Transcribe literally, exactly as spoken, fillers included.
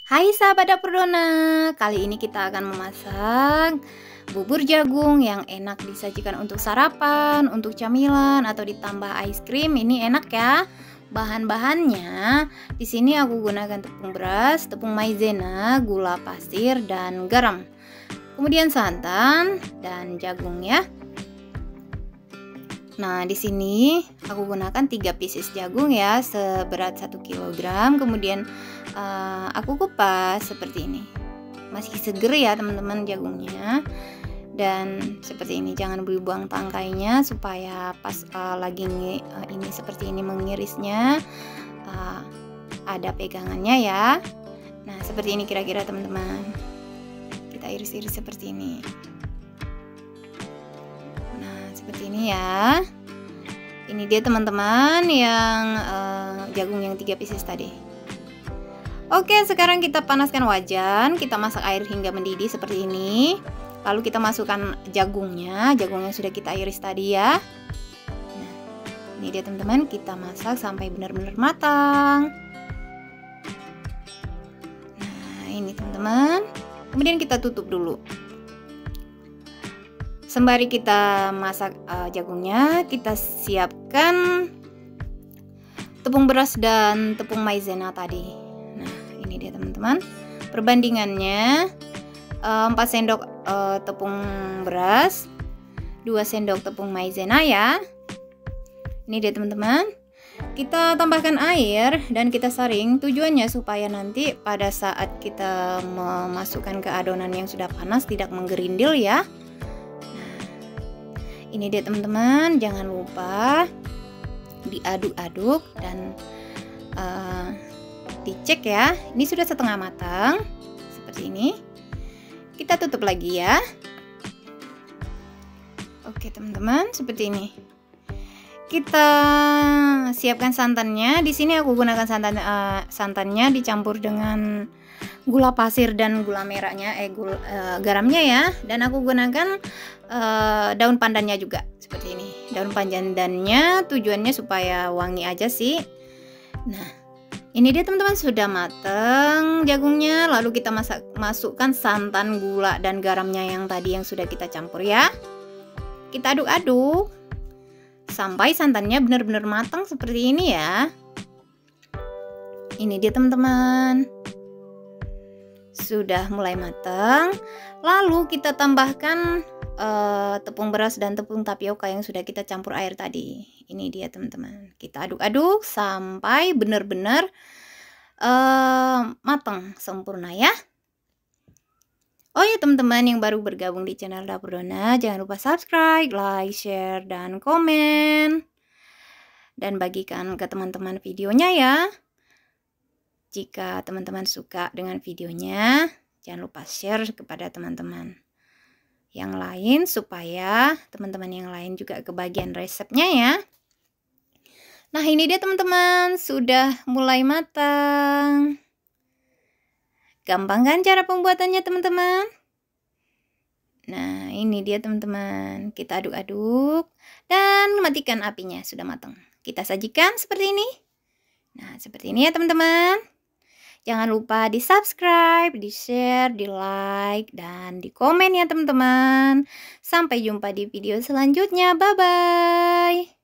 Hai sahabat dapur Dona, kali ini kita akan memasak bubur jagung yang enak disajikan untuk sarapan, untuk camilan atau ditambah es krim. Ini enak ya. Bahan-bahannya di sini aku gunakan tepung beras, tepung maizena, gula pasir dan garam. Kemudian santan dan jagung ya. Nah, di sini aku gunakan tiga pieces jagung ya, seberat satu kilogram. Kemudian uh, aku kupas seperti ini. Masih seger ya, teman-teman, jagungnya. Dan seperti ini, jangan buang tangkainya supaya pas uh, lagi uh, ini seperti ini mengirisnya uh, ada pegangannya ya. Nah, seperti ini kira-kira, teman-teman. Kita iris-iris seperti ini. Seperti ini ya. Ini dia teman-teman yang uh, jagung yang tiga pieces tadi. Oke, sekarang kita panaskan wajan. Kita masak air hingga mendidih seperti ini. Lalu kita masukkan jagungnya. Jagungnya sudah kita iris tadi ya. Nah, ini dia teman-teman. Kita masak sampai benar-benar matang. Nah, ini teman-teman. Kemudian kita tutup dulu. Sembari kita masak uh, jagungnya, kita siapkan tepung beras dan tepung maizena tadi. Nah, ini dia teman-teman. Perbandingannya uh, empat sendok uh, tepung beras, dua sendok tepung maizena ya. Ini dia teman-teman. Kita tambahkan air dan kita saring. Tujuannya supaya nanti pada saat kita memasukkan ke adonan yang sudah panas tidak menggerindil ya. Ini dia teman-teman, jangan lupa diaduk-aduk dan uh, dicek ya. Ini sudah setengah matang, seperti ini. Kita tutup lagi ya. Oke teman-teman, seperti ini. Kita siapkan santannya. Di sini aku gunakan santan uh, santannya dicampur dengan gula pasir dan gula merahnya, eh gula, uh, garamnya ya. Dan aku gunakan uh, daun pandannya juga seperti ini. Daun pandannya tujuannya supaya wangi aja sih. Nah, ini dia teman-teman sudah mateng jagungnya. Lalu kita masak, masukkan santan, gula dan garamnya yang tadi yang sudah kita campur ya. Kita aduk-aduk sampai santannya benar-benar matang seperti ini ya. Ini dia teman-teman. Sudah mulai matang. Lalu kita tambahkan uh, tepung beras dan tepung tapioka yang sudah kita campur air tadi. Ini dia teman-teman. Kita aduk-aduk sampai benar-benar uh, matang sempurna ya. Oh ya teman-teman yang baru bergabung di channel Dapur Dona, jangan lupa subscribe, like, share, dan komen. Dan bagikan ke teman-teman videonya ya. Jika teman-teman suka dengan videonya, jangan lupa share kepada teman-teman yang lain supaya teman-teman yang lain juga kebagian resepnya ya. Nah ini dia teman-teman, sudah mulai matang. Gampang kan cara pembuatannya teman-teman? Nah ini dia teman-teman, kita aduk-aduk dan matikan apinya, sudah matang. Kita sajikan seperti ini. Nah seperti ini ya teman-teman. Jangan lupa di subscribe, di share, di like, dan di komen ya teman-teman. Sampai jumpa di video selanjutnya. Bye-bye.